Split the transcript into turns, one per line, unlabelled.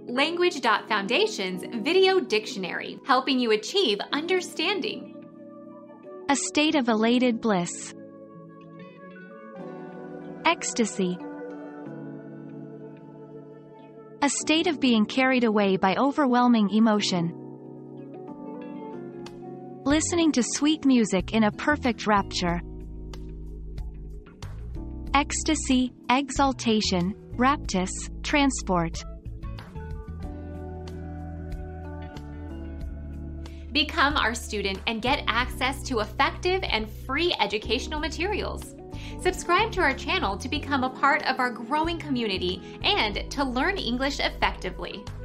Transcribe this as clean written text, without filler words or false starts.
Language.Foundation's Video Dictionary, helping you achieve understanding.
A state of elated bliss. Ecstasy. A state of being carried away by overwhelming emotion. Listening to sweet music in a perfect rapture. Ecstasy, exaltation, raptus, transport.
Become our student and get access to effective and free educational materials. Subscribe to our channel to become a part of our growing community and to learn English effectively.